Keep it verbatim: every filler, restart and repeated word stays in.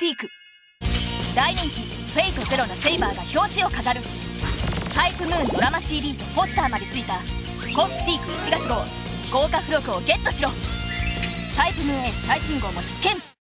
ティーク。大人気フェイトゼロのセイバーが表紙を飾る。タイプムーンドラマ シーディー とポスターまでついたコスティークいちがつ号豪華付録をゲットしろ。タイプムーンエース最新号も必見。